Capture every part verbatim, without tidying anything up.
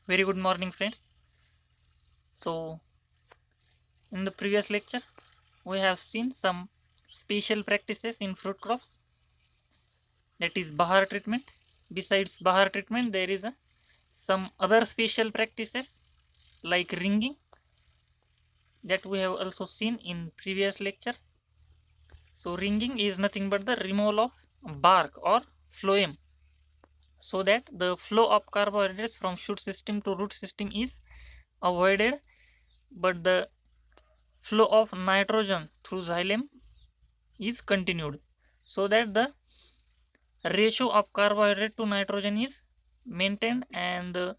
Very good morning, friends. So, in the previous lecture, we have seen some special practices in fruit crops, that is Bahar treatment. Besides Bahar treatment, there is a, some other special practices like ringing that we have also seen in previous lecture. So, ringing is nothing but the removal of bark or phloem, so that the flow of carbohydrates from shoot system to root system is avoided, but the flow of nitrogen through xylem is continued, so that the ratio of carbohydrate to nitrogen is maintained and the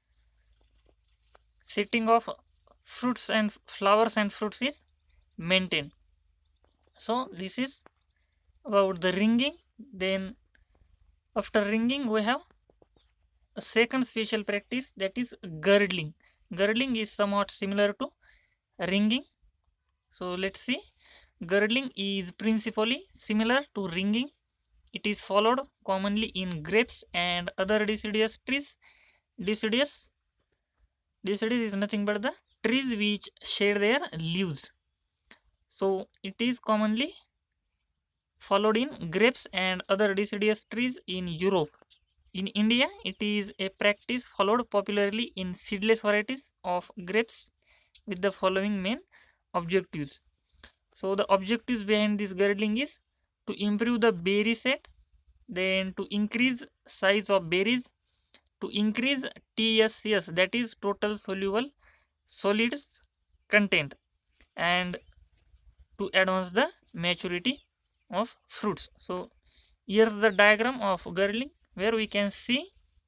setting of fruits and flowers and fruits is maintained. So this is about the ringing. Then after ringing we have a second special practice, that is girdling. Girdling is somewhat similar to ringing. So let's see. Girdling is principally similar to ringing. It is followed commonly in grapes and other deciduous trees. Deciduous, deciduous is nothing but the trees which shed their leaves. So it is commonly followed in grapes and other deciduous trees in Europe. In India, it is a practice followed popularly in seedless varieties of grapes with the following main objectives. So the objectives behind this girdling is to improve the berry set, then to increase size of berries, to increase T S S, that is total soluble solids content, and to advance the maturity of fruits. So here's the diagram of girdling, where we can see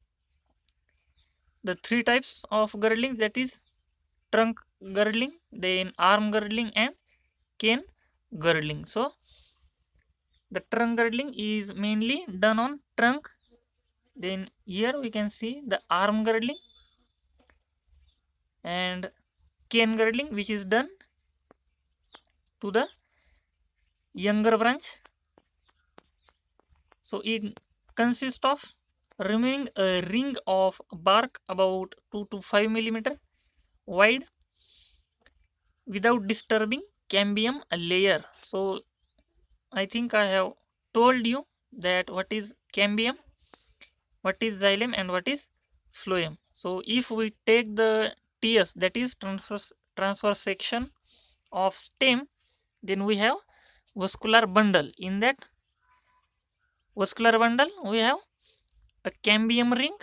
the three types of girdling, that is trunk girdling, then arm girdling, and cane girdling. So the trunk girdling is mainly done on trunk. Then here we can see the arm girdling and cane girdling, which is done to the younger branch. So it consists of removing a ring of bark about two to five millimeter wide without disturbing cambium layer. So I think I have told you that what is cambium, what is xylem, and what is phloem. So if we take the T S, that is transverse transverse section of stem, then we have vascular bundle. In that vascular bundle we have a cambium ring.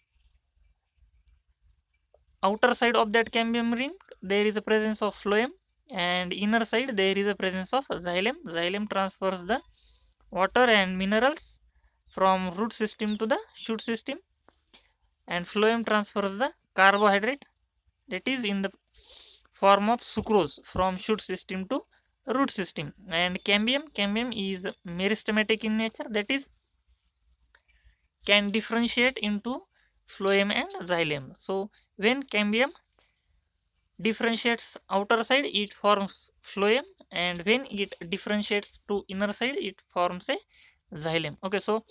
Outer side of that cambium ring there is a presence of phloem, and inner side there is a presence of xylem. Xylem transfers the water and minerals from root system to the shoot system, and phloem transfers the carbohydrate, that is in the form of sucrose, from shoot system to root system. And cambium cambium is meristematic in nature, that is can differentiate into phloem and xylem. So when cambium differentiates outer side, it forms phloem, and when it differentiates to inner side, it forms a xylem. Okay, so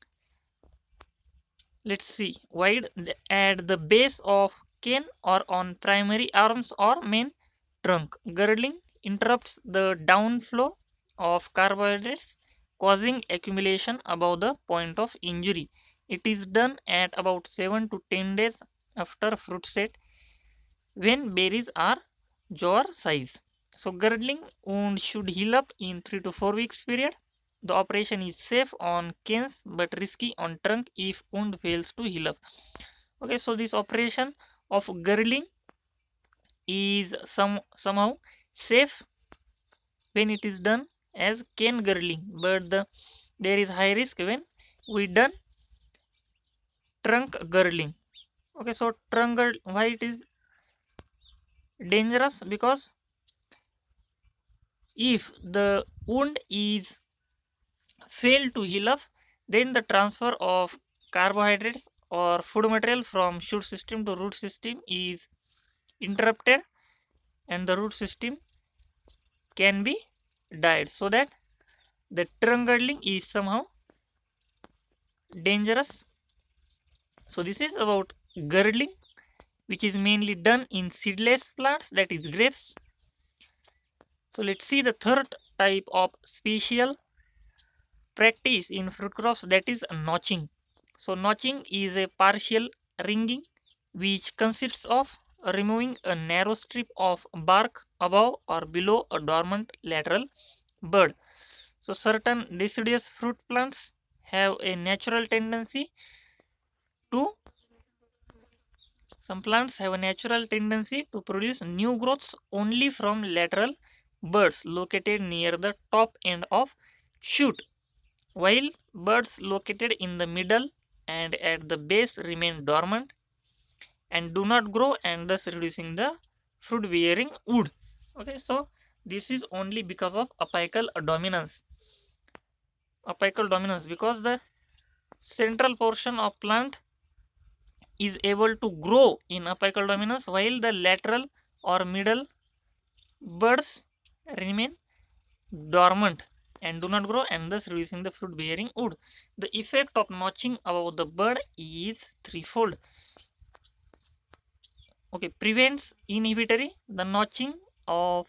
let's see. Wide at the base of cane or on primary arms or main trunk. Girdling interrupts the downflow of carbohydrates, causing accumulation above the point of injury. It is done at about seven to ten days after fruit set, when berries are jar size. So girdling wound should heal up in three to four weeks period. The operation is safe on canes but risky on trunk if wound fails to heal up. Okay, so this operation of girdling is some somehow safe when it is done as cane girdling, but the there is high risk when we done trunk girdling. Okay, so trunk girdling, why it is dangerous? Because if the wound is failed to heal up, then the transfer of carbohydrates or food material from shoot system to root system is interrupted, and the root system can be died, so that the trunk girdling is somehow dangerous. So this is about girdling. which is mainly done in seedless plants, that is grapes. So let's see the third type of special practice in fruit crops, that is notching. So notching is a partial ringing which consists of removing a narrow strip of bark above or below a dormant lateral bud. So certain deciduous fruit plants have a natural tendency to some plants have a natural tendency to produce new growths only from lateral buds located near the top end of shoot, while buds located in the middle and at the base remain dormant and do not grow, and thus reducing the fruit bearing wood. Okay, so this is only because of apical dominance. Apical dominance because the central portion of plant is able to grow in apical dominance while the lateral or middle buds remain dormant and do not grow, and thus reducing the fruit bearing wood. The effect of notching above the bud is threefold. Okay, prevents inhibitory. The notching of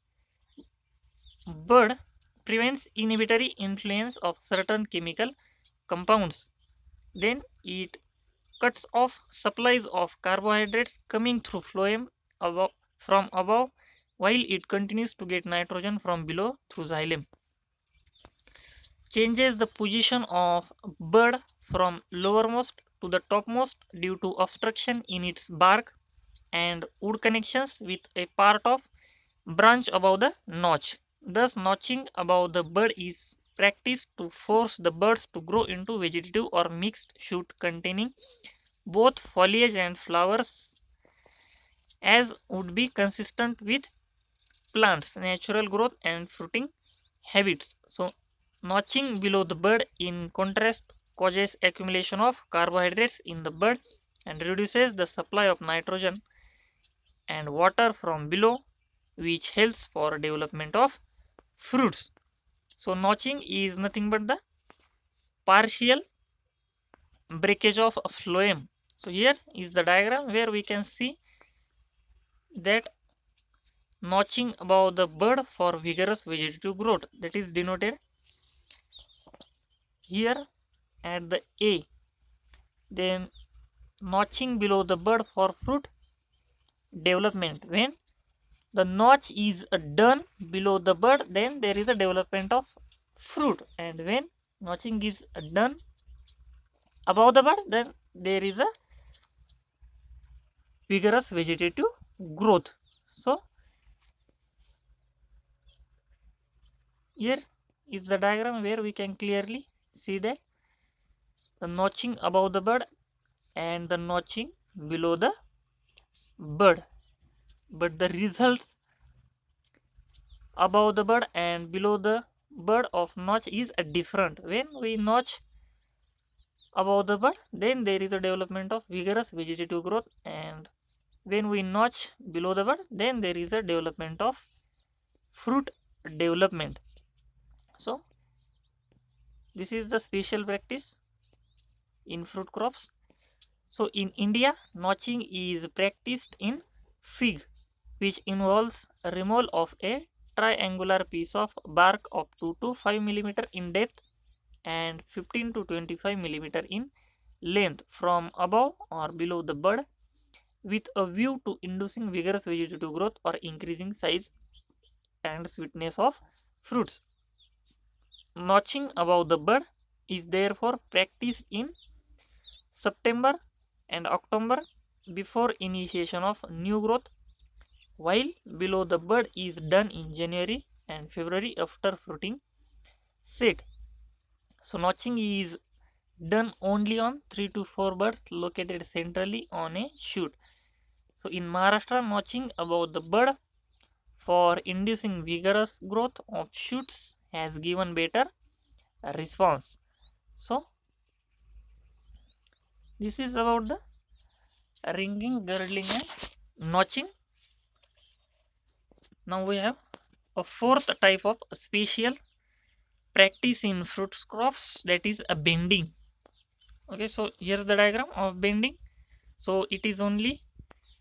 bud prevents inhibitory influence of certain chemical compounds. Then it cuts off supplies of carbohydrates coming through phloem above, from above, while it continues to get nitrogen from below through xylem. Changes the position of bud from lowermost to the topmost due to obstruction in its bark and wood connections with a part of branch above the notch. Thus, notching above the bud is practiced to force the buds to grow into vegetative or mixed shoot containing both foliage and flowers, as would be consistent with plants' natural growth and fruiting habits. So, notching below the bud, in contrast, causes accumulation of carbohydrates in the bud and reduces the supply of nitrogen and water from below, which helps for development of fruits. So notching is nothing but the partial breakage of phloem. So here is the diagram where we can see that notching above the bud for vigorous vegetative growth, that is denoted here at the A. Then notching below the bud for fruit development. When the notch is done below the bud, then there is a development of fruit, and when notching is done above the bud, then there is a vigorous vegetative growth. So here is the diagram where we can clearly see that the notching above the bud and the notching below the bud, but the results above the bud and below the bud of notch is different. When we notch above the bud, then there is a development of vigorous vegetative growth, and when we notch below the bud, then there is a development of fruit development. So this is the special practice in fruit crops. So in India, notching is practiced in fig, which involves removal of a triangular piece of bark of two to five millimeter in depth and fifteen to twenty-five millimeter in length from above or below the bud, with a view to inducing vigorous vegetative growth or increasing size and sweetness of fruits. Notching above the bud is therefore practiced in September and October before initiation of new growth, while below the bud is done in January and February after fruiting set. So notching is done only on three to four buds located centrally on a shoot. So in Maharashtra, notching above the bud for inducing vigorous growth of shoots has given better response. So this is about the ringing, girdling and notching. Now we have a fourth type of special practice in fruit crops, that is a bending. Okay, so here's the diagram of bending. So it is only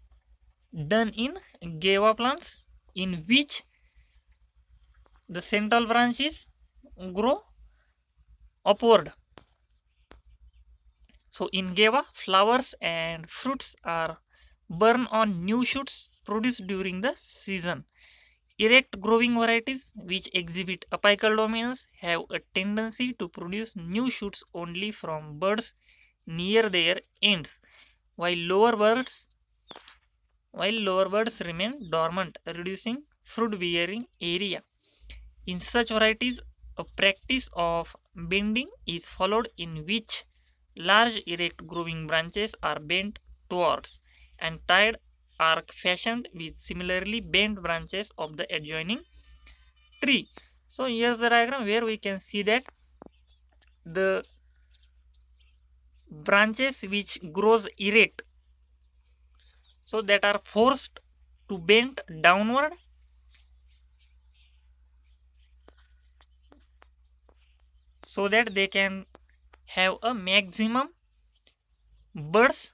done in guava plants, in which the central branches grow upward. So in guava, flowers and fruits are born on new shoots produced during the season. Erect growing varieties which exhibit apical dominance have a tendency to produce new shoots only from buds near their ends, while lower buds while lower buds remain dormant, reducing fruit bearing area. In such varieties, a practice of bending is followed in which large erect growing branches are bent towards and tied arc fashioned with similarly bent branches of the adjoining tree. So here's the diagram where we can see that the branches which grows erect, so that are forced to bend downward, so that they can have a maximum buds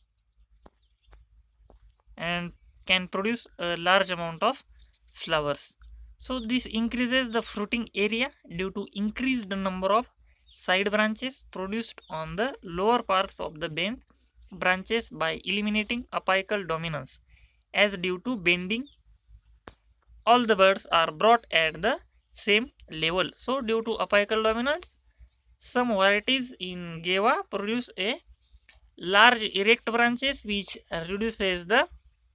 and can produce a large amount of flowers. So this increases the fruiting area due to increased number of side branches produced on the lower parts of the bent branches by eliminating apical dominance. As due to bending, all the buds are brought at the same level. So due to apical dominance, some varieties in guava produce a large erect branches which reduces the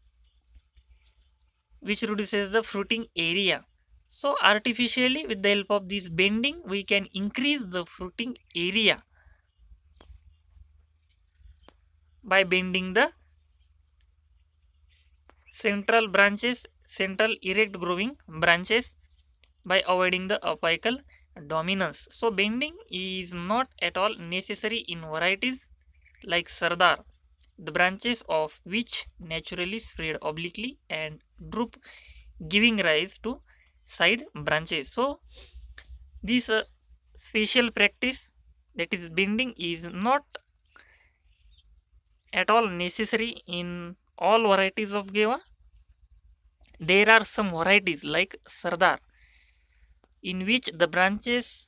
which reduces the fruiting area. So artificially, with the help of this bending, we can increase the fruiting area by bending the central branches, central erect growing branches, by avoiding the apical dominance. So bending is not at all necessary in varieties like Sardar, the branches of which naturally spread obliquely and droop, giving rise to side branches. So this uh, special practice, that is bending, is not at all necessary in all varieties of guava. There are some varieties like Sardar in which the branches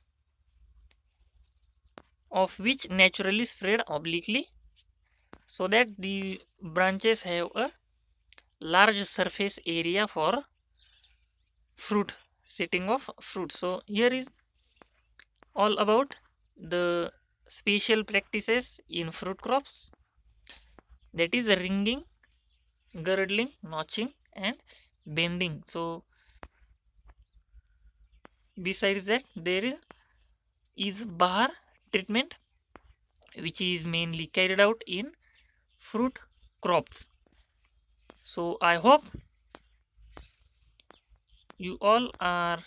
of which naturally spread obliquely, so that the branches have a large surface area for fruit, setting of fruit. So here is all about the special practices in fruit crops, that is ringing, girdling, notching and bending. So besides that, there is Bahar treatment, which is mainly carried out in fruit crops. So I hope you all are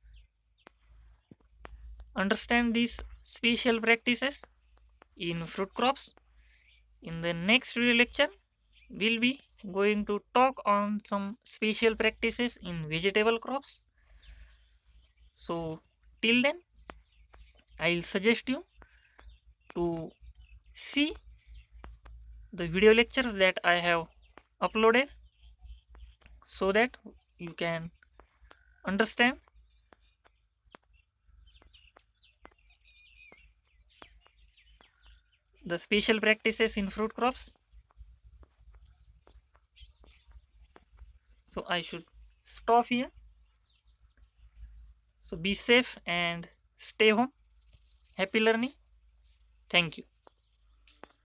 understand these special practices in fruit crops. In the next video lecture, we'll be going to talk on some special practices in vegetable crops. So till then, I'll suggest you to see the video lectures that I have uploaded, so that you can understand the special practices in fruit crops. So I should stop here. So be safe and stay home. Happy learning. Thank you.